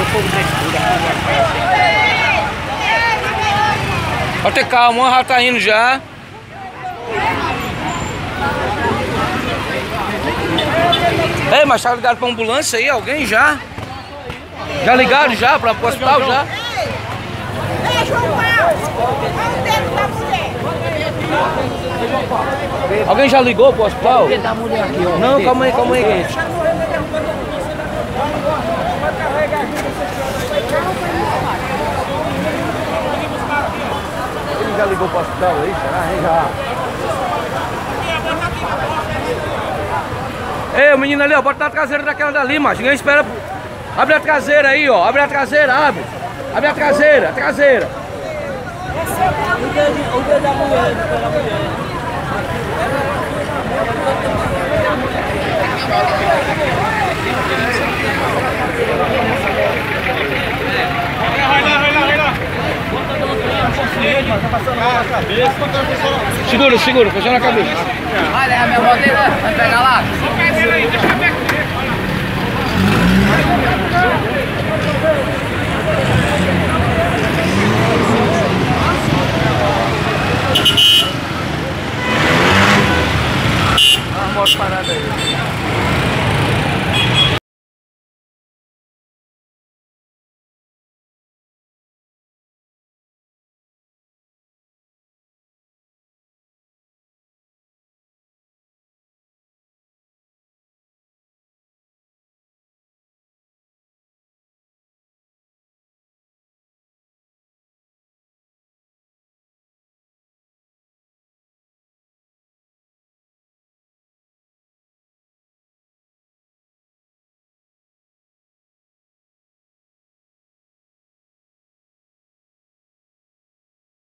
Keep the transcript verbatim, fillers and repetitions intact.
Pode ter calma, já tá indo já. Ei, mas tá ligado pra ambulância aí? Alguém já? Já ligaram já pra o hospital já? Ei, João Paulo! Olha o dedo da mulher! Alguém já ligou pro hospital? O dedo da mulher aqui, ó. Não, calma aí, calma aí, gente. Ele já ligou pro hospital aí? Será? Já. Ei, o menino ali, ó, bota na traseira daquela dali, macho. Ninguém espera. Abre a traseira aí, ó. Abre a traseira, abre. Abre a traseira, a traseira. O dedo, o dedo da mulher, da mulher. Segura, segura, fechando a cabeça. Vai, leva minha bandeira, vai pegar lá.